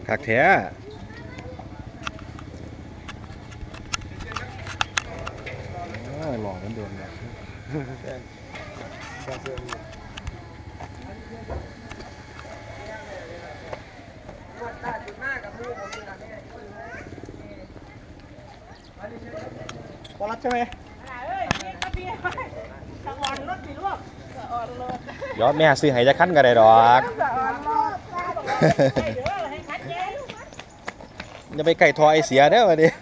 คักแท้หล่อกันเดิมเนี่ยพอรับใช่ไหมยอดแม่ซื้อให้จะขั้นกันได้ดอกอย่าไปไก่ทอไอเสียเด้อวันนี้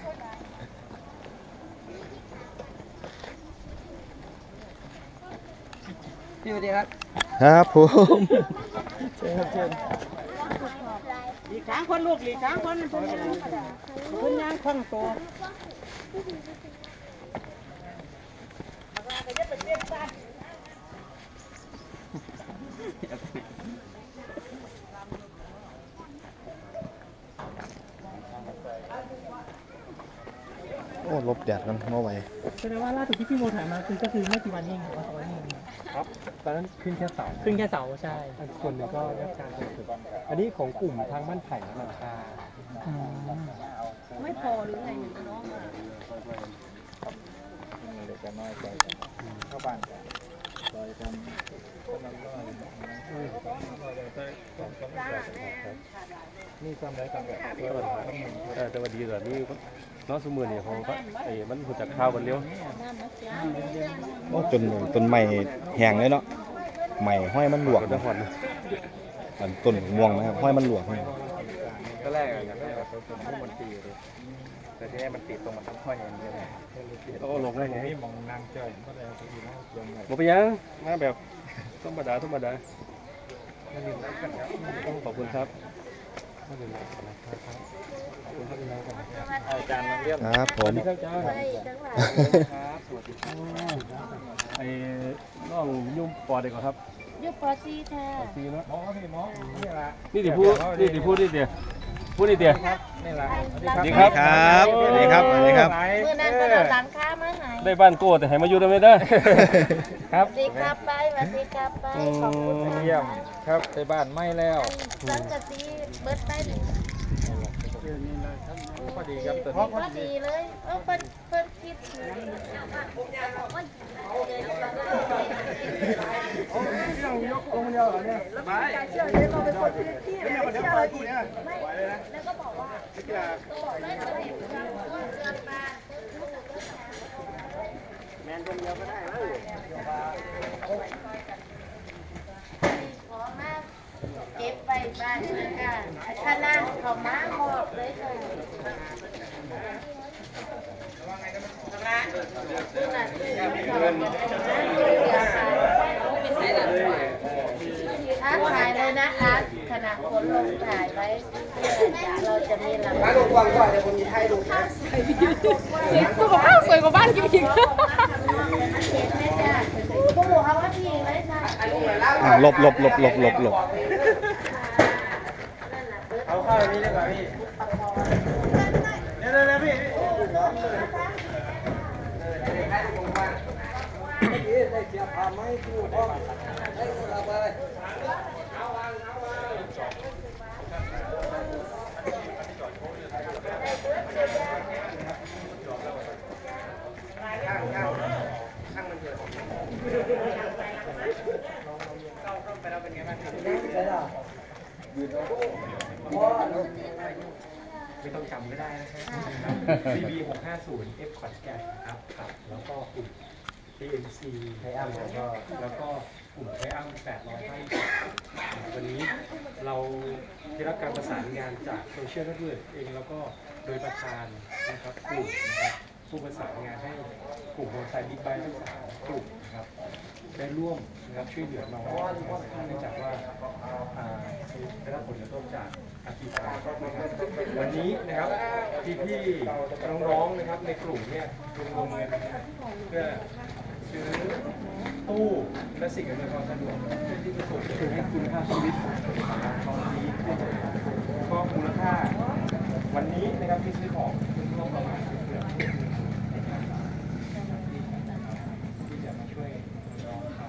พี่สวัสดีครับครับผมเชิญครับเชิญอีกครั้งคนลูกอีกครั้งคนคุณย่างครั้งโตโอ้ลบแดดกันเมื่อไหร่แสดงว่าล่าสุดที่พี่โมถ่ายมาก็คือไม่กี่วันนี้วันสองวันนี้ครับตอนนั้นขึ้นแค่เสาใช่ส่วนหนึ่งก็รับการฝึกอันนี้ของกลุ่มทางบ้านไผ่หลังคาไม่พอหรือไงน้องเด็กจะน้อยใจเข้าบ้านซอยกันนี่ทำได้ทำแบบแต่วันดีแต่นี่น้องสมุนเนี่ยเขาไอ้มันหัวจักข้าวกันเร็วโอ้จนต้นไม้แห้งเลยเนาะไม้ห้อยมันหลวกนะอันต้นม่วงนะครับห้อยมันหลวกก็แรกอยากได้แบบต้นมันตีเลยแต่ที่นี่มันติดตรงมันทั้งห้อยอย่างเดียวโอ้ลงได้ไงมองนางเจ้ยบอกไปยังมาแบบธรรมดาขอบคุณครับอาจารย์เรื่องครับผมครับอาจารย์ครับสวัสดีครับไอ้น้องยุ่มปอดเด็กเหรอครับยุบปอซีแท้ซีเนาะหมอนี่ละนี่ดิพูดนี่เดียวพูดนี่เดียวนี่ละสวัสดีครับสวัสดีครับเมื่อนั้นก็เราหลังค้ามาหายได้บ้านโก้แต่ให้มาอยู่ได้ไหมเด้อครับสวัสดีครับไปสวัสดีครับไปขอบคุณเยี่ยมครับไปบ้านไม่แล้วสังกะสีเบิร์ดไปพอดีครับพอดีเลยเพิ่นคิดแล้วก็บอกว่าแมนคนเดียวก็ได้เก็บไปบ้านเลยค่ะคณะเขามาหมอบเลยค่ะถ่ายเลยนะคะขณะคนลงถ่ายไว้เราจะมีหลังบ้านกว้างๆเดี๋ยวคนมีไทยดูข้าวสวยสุขภาพสวยกว่าบ้านจริงๆผู้หมูเขาว่าพี่เลยค่ะหลบเอาข้าวนี้ได้ไหมพี่เนี่ยพี่ได้เสียผ่านไหมพี่พ่อได้เราไปไม่ต้องจำก็ได้นะครับ CB 650 F ขอนแก่นครับแล้วก็กลุ่ม TNC ไทอัมแล้วก็กลุ่มไทอัม800วันนี้เราได้รับการประสานงานจากโซเชียลเน็ตเวิร์กเองแล้วก็โดยประธานนะครับกลุ่มนะครับผู้ประสานงานให้กลุ่มมอเตอร์ไซค์บิ๊กไบค์ทั้ง3กลุ่มนะครับได้ร่วมนะครับช่วยเหลือน้องเนื่องจากว่าได้รับผลกระทบจากอาคีภัยวันนี้นะครับพี่น้องๆนะครับในกลุ่มเนี่ยรวมเงินเพื่อซื้อตู้และสิ่งอำนวยความสะดวกที่จะส่งเสริมให้คุณภาพชีวิตตอนนี้ก็มูลค่าวันนี้นะครับที่ซื้อของรวมประมาณเกือบที่จะมาช่วยน้องเขา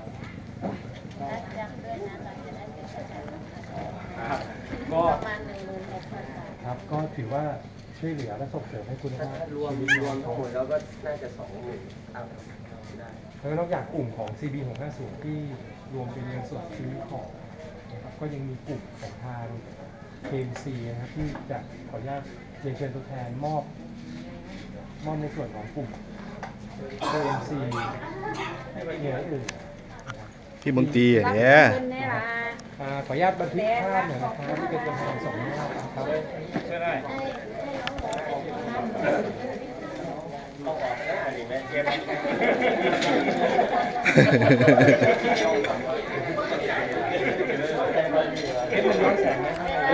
ก็ประมาณ16,000 บาทครับก็ถือว่าช่วยเหลือและส่งเสริมให้คุณภาพรวมทั้งหมดแล้วก็น่าจะ20,000ครับได้แล้วนอกจากกลุ่มของ CB 650ที่รวมเป็นเงินสดซื้อของนะครับก็ยังมีกลุ่มของทาง KMC นะครับที่จะขออนุญาตเรียนเชิญตัวแทนมอบในส่วนของกลุ่ม KMC ให้ไปเหนืออื่นพี่เมืองตีอ่ะเนี่ยขออนุญาตบันทึกภาพหน่อยนะครับที่เป็นตัวแทนสองหน้านะครับใช่ได้เอ็ดมันย้อนแสงไหม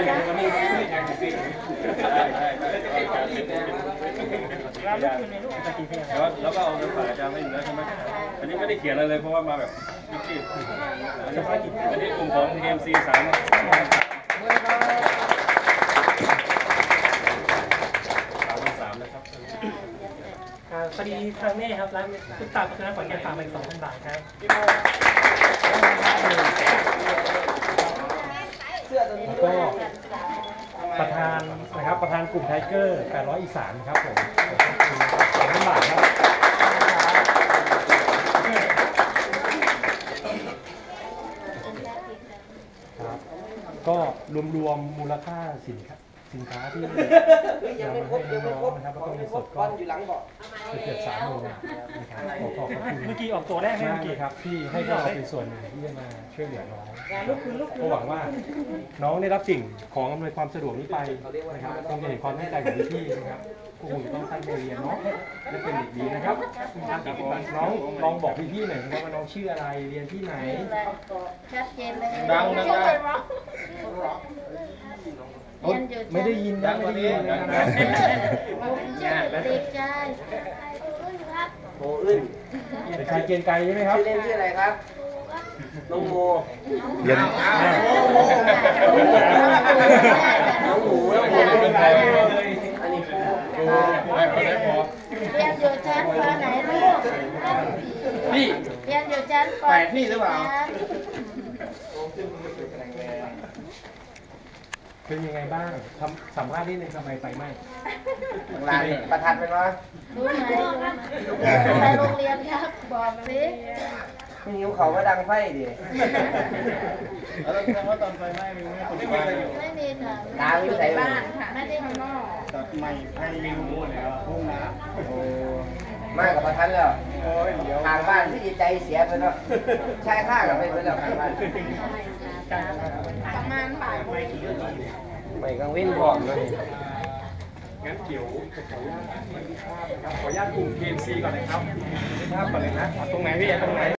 แล้วก็เอาเงินฝากอาจารย์ไม่อยู่แล้วใช่ไหมอันนี้ไม่ได้เขียนอะไรเลยเพราะว่ามาแบบจิ๊บอันนี้กลุ่มของ KMC 3นะครับคดีครั้งนี้ครับร้านตุ๊กตาพัฒนาขอนแก่นฝากไป2,000 บาทครับแล้วก็ประธานนะครับประธานกลุ่มไทเกอร์800อีสานครับผม2,000 บาทครับก็รวมมูลค่าสินค้าที่ยังไม่ครบนะครับแล้วก็มีสดก็อยู่หลังเบาะเกือบ30,000 นะครับขอขอบคุณเมื่อกี้ออกตัวแรกเลยเมื่อกี้ครับที่ให้พวกเราเป็นส่วนหนึ่งที่จะมาช่วยเหลือน้องก็หวังว่าน้องได้รับสิ่งของอำนวยความสะดวกนี้ไปนะครับต้องเห็นความตั้งใจของพี่ๆนะครับพวกคุณต้องตั้งใจเรียนเนาะและเป็นเด็กดีนะครับน้องลองบอกพี่ๆหน่อยนะครับว่าน้องชื่ออะไรเรียนที่ไหนชัดเจนเลยดังไม่ได้ยินนะไม่ได้ยินนะเด็กชายโมอึ้นเด็กชายเกียงไกรใช่ไหมครับชื่อเล่นชื่ออะไรครับน้องโมเรียนน้องหมูน้องหมูเป็นใครอันนี้ปูเรียนอยู่ชั้นปไหนลูกพี่เรียนอยู่ชั้นปแปดพี่หรือเปล่าเป็นยังไงบ้างสัมภาษณ์นิดนึงทำไมไฟไหม้ลานประทัดเป็นวะรู้ไหมไปโรงเรียนครับบอกสิมีหิวเขามาดังไฟดิแล้วแสดงว่าตอนไฟไหม้มีคนที่บ้านอยู่ไม่มีค่ะตาอยู่ไหนบ้านไม่ได้ข้างนอกตัดใหม่ให้ลิงหมูเลยครับพุ่งน้ำมากกับประทัดแล้วทางบ้านที่ใจเสียไปแล้วใช่ข้ากับไปแล้วทางบ้านประมาณบ่ายโมงไม่กังเว้นพร้อมเลยงั้นเกี่ยวขออนุญาตกลุ่ม KMC ก่อนนะครับภาพก่อนเลยนะตรงไหนพี่ตรงไหน